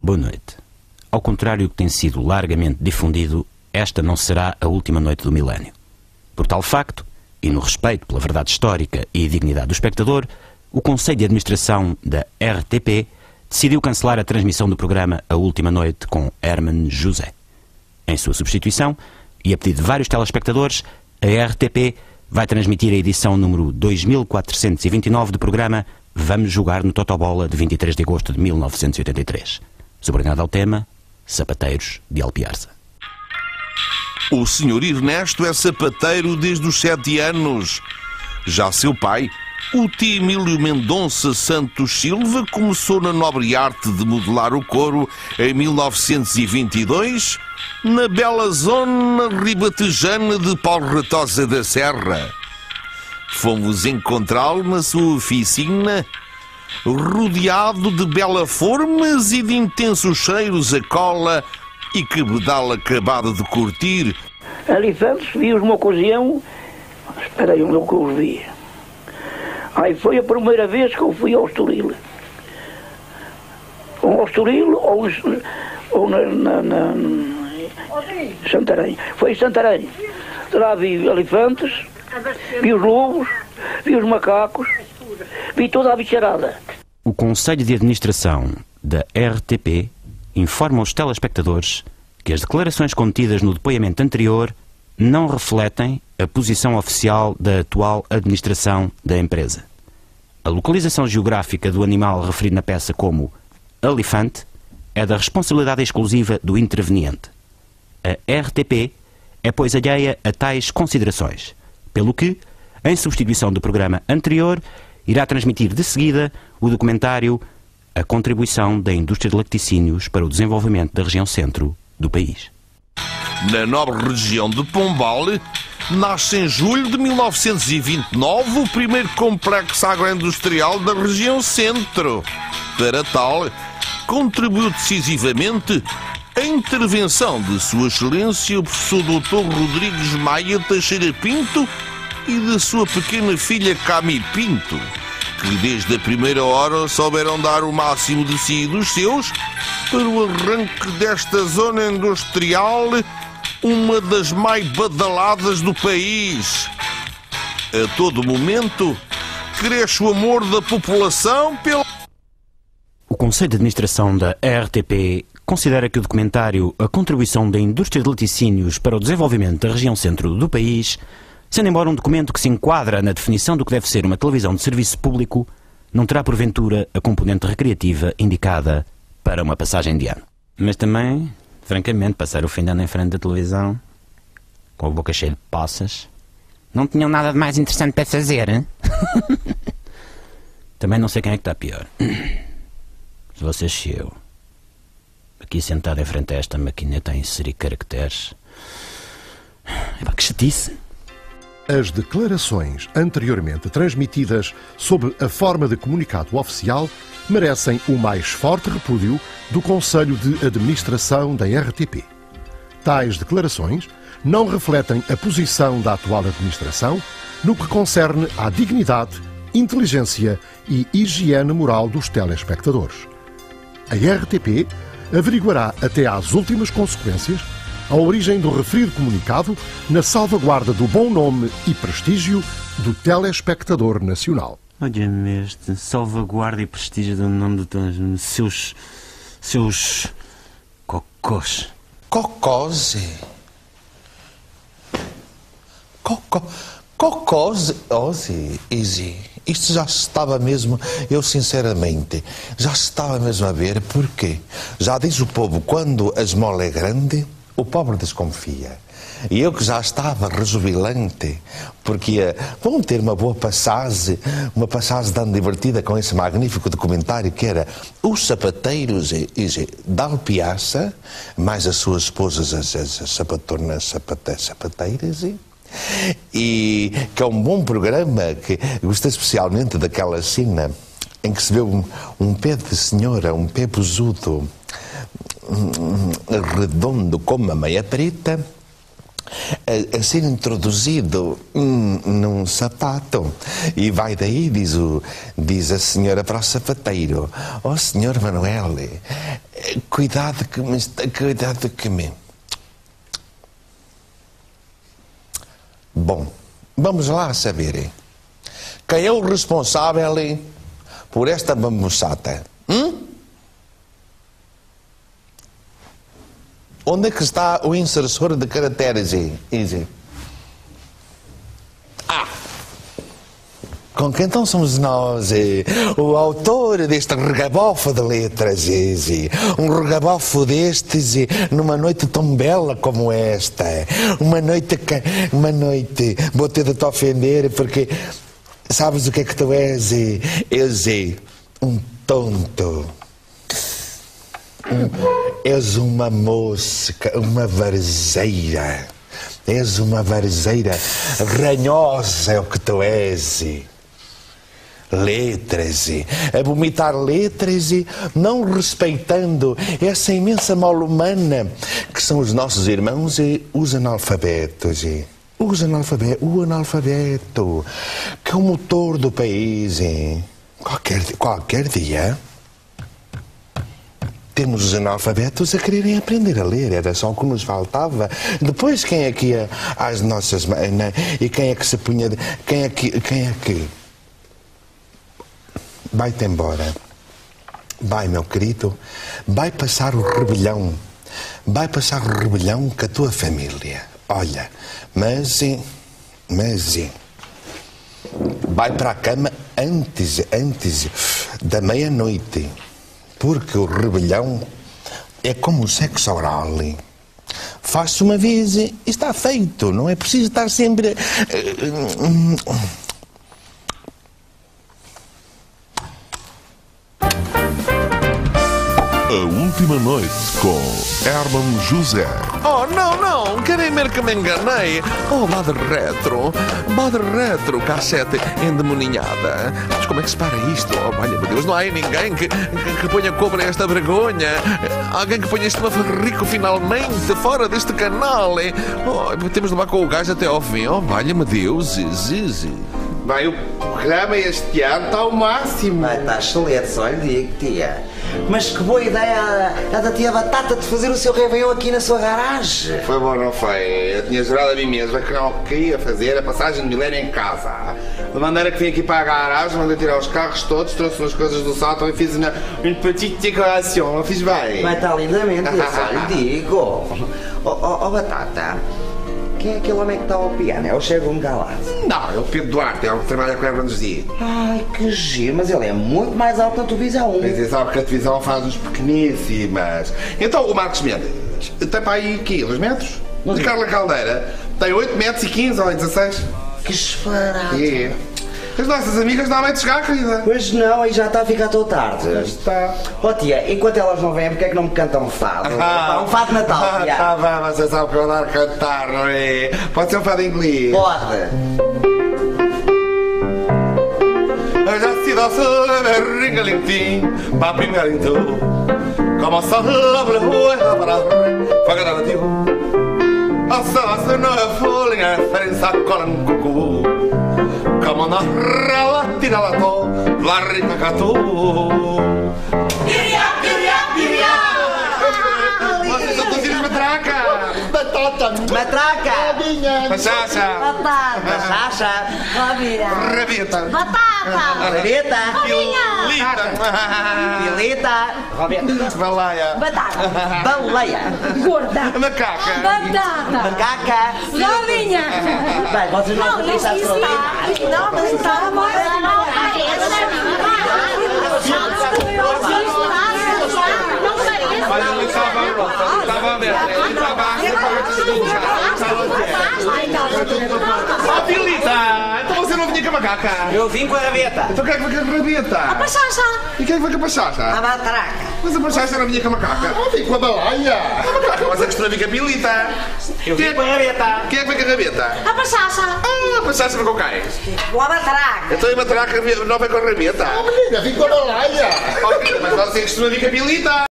Boa noite. Ao contrário do que tem sido largamente difundido, esta não será a última noite do milénio. Por tal facto, e no respeito pela verdade histórica e dignidade do espectador, o Conselho de Administração da RTP decidiu cancelar a transmissão do programa A Última Noite com Herman José. Em sua substituição, e a pedido de vários telespectadores, a RTP vai transmitir a edição número 2429 do programa Vamos Jogar no Totobola de 23 de agosto de 1983. Subordinado ao tema Sapateiros de Alpiarça. O Sr. Ernesto é sapateiro desde os 7 anos. Já seu pai, o tio Emílio Mendonça Santos Silva, começou na nobre arte de modelar o couro em 1922, na bela zona ribatejana de Paulo Ratosa da Serra. Fomos encontrá-lo na sua oficina, rodeado de belas formas e de intensos cheiros a cola e cabedal acabado de curtir. Ali antes vi-os uma ocasião, espera aí, onde eu os vi. Aí foi a primeira vez que eu fui ao Estoril. Ou ao Estoril ou na Santarém. Foi em Santarém. Lá vi elefantes, vi os lobos, vi os macacos, vi toda a bicharada. O Conselho de Administração da RTP informa aos telespectadores que as declarações contidas no depoimento anterior não refletem a posição oficial da atual administração da empresa. A localização geográfica do animal referido na peça como elefante é da responsabilidade exclusiva do interveniente. A RTP é, pois, alheia a tais considerações, pelo que, em substituição do programa anterior, irá transmitir de seguida o documentário A Contribuição da Indústria de Lacticínios para o Desenvolvimento da Região Centro do país. Na nobre região de Pombal, nasce em julho de 1929 o primeiro complexo agroindustrial da região Centro. Para tal, contribuiu decisivamente a intervenção de Sua Excelência o professor Dr. Rodrigues Maia Teixeira Pinto e da sua pequena filha Cami Pinto, que desde a primeira hora souberam dar o máximo de si e dos seus para o arranque desta zona industrial, uma das mais badaladas do país. A todo momento, cresce o amor da população pela... O Conselho de Administração da RTP considera que o documentário A Contribuição da Indústria de Laticínios para o Desenvolvimento da Região Centro do país, sendo embora um documento que se enquadra na definição do que deve ser uma televisão de serviço público, não terá porventura a componente recreativa indicada para uma passagem de ano. Mas também, francamente, passar o fim de ano em frente da televisão, com a boca cheia de passas, não tinham nada de mais interessante para fazer, hein? Também não sei quem é que está pior. Se vocês se eu, aqui sentado em frente a esta maquineta a inserir caracteres. Epá, que chatice! As declarações anteriormente transmitidas sob a forma de comunicado oficial merecem o mais forte repúdio do Conselho de Administração da RTP. Tais declarações não refletem a posição da atual administração no que concerne à dignidade, inteligência e higiene moral dos telespectadores. A RTP averiguará até às últimas consequências a origem do referido comunicado na salvaguarda do bom nome e prestígio do telespectador nacional. Olha-me este, salvaguarda e prestígio do nome do telespectador. Seus cocós. Cocose. Cocose. Easy. Isto já se estava mesmo, eu sinceramente, já se estava mesmo a ver, porque já diz o povo, quando a esmola é grande, o pobre desconfia. E eu que já estava rejubilante, porque vão ter uma boa passagem, uma passagem tão divertida com esse magnífico documentário que era Os Sapateiros da Alpiaça, mais as suas esposas, as sapatonas, sapateiras, e que é um bom programa, que gostei especialmente daquela cena em que se vê um pé de senhora, um pé buzudo, redondo como uma meia preta, a ser introduzido num sapato. E vai daí, diz a senhora para o sapateiro: ó senhor Manuel, cuidado que me... Bom, vamos lá saber quem é o responsável por esta bambuçata. Onde é que está o insersor de caracteres? Com quem então somos nós? O autor deste regabofo de letras. Um regabofo destes numa noite tão bela como esta. Uma noite... Vou ter de te ofender porque... Sabes o que é que tu és? És um tonto. És uma mosca, uma varzeira. És uma varzeira ranhosa, é o que tu és. Letras, a vomitar letras, não respeitando essa imensa mole humana que são os nossos irmãos e os analfabetos. O analfabeto, que é o motor do país. Qualquer dia temos os analfabetos a quererem aprender a ler, era só o que nos faltava. Depois quem é que ia às nossas mãos? E quem é que se punha... Quem é que... Vai-te embora. Vai, meu querido. Vai passar o rebelião. Vai passar o rebelião com a tua família. Olha, mas vai para a cama antes da meia-noite. Porque o rebelião é como o sexo oral. Faz-se uma vez e está feito. Não é preciso estar sempre... A Última Noite com Herman José. Oh, não, querem ver que me enganei? Oh, Bad Retro, cassete endemoninhada. Mas como é que se para isto? Oh, valha, meu Deus, não há aí ninguém que ponha cobra esta vergonha. Alguém que ponha este mafarrico finalmente fora deste canal. Oh, temos de levar com o gajo até ao fim. Oh, valha-me Deus, Bem, o programa este ano está ao máximo. Vai, está excelente, só lhe digo, tia. Mas que boa ideia a da tia Batata de fazer o seu réveillon aqui na sua garagem. Foi bom, não foi? Eu tinha jurado a mim mesmo que não queria fazer a passagem de milério em casa. De maneira que vim aqui para a garagem, mandei tirar os carros todos, trouxe umas coisas do sótão e fiz uma petite decoração. Não fiz bem? Vai, está lindamente, eu só lhe digo. Oh, Batata. Quem é aquele homem que está ao piano? É o Chegum Galaz? Não, é o Pedro Duarte, é o que trabalha com a Herman José. Ai, que giro, mas ele é muito mais alto na televisão. Mas é sabe que a televisão faz-nos pequeníssimas. Então, o Marcos Mendes tem para aí, 2 metros? De Carla Caldeira tem 8 metros e 15 ou 16. Que disparate. É. As nossas amigas não há meio de chegar, querida. Pois não, aí já está a ficar toda tarde. Já está. Oh tia, enquanto elas não vêm, porque é que não me cantam um fado? Um fado de Natal, tia. Tá bem, mas você sabe que eu vou dar a cantar, não é? Pode ser um fado em inglês. Pode. Eu já se dá sobre ringalintim, papingalinto, como sobre a rua para pagar a tio. A sala não é folha, é ferença com cucu. Como na rala, tira la to, la rica catu. Piria! Vocês são todos filhos de matraca! Matraca! Pachacha! Batata! Pachacha! Rabeta! Batata! Rabeta! Pilita! Pilita! Baleia! Batata! Baleia! Gorda! Macaca! Batata! Macaca! Galinha! Bem, vocês não pensaram sobre isso. Não, mas está Olha, ele estava aberto, ele estava Pilita! Então você não vinha com a macaca? Eu vim com a rabeta. Então quem é que foi com a rabeta? A pachacha! E quem é que foi com a pachacha? A matraca. Mas a pachacha não vinha com a macaca. Eu vim com a baleia. A macaca, mas a costuma vir com a Pilita. Eu vim com a rabeta. Quem é que foi com a rabeta? A pachacha! Ah, a pachacha foi com quem? Com a matraca. Então a matraca não foi com a rabeta? Menina, vim com a baleia. Mas você costuma vir com a Pilita.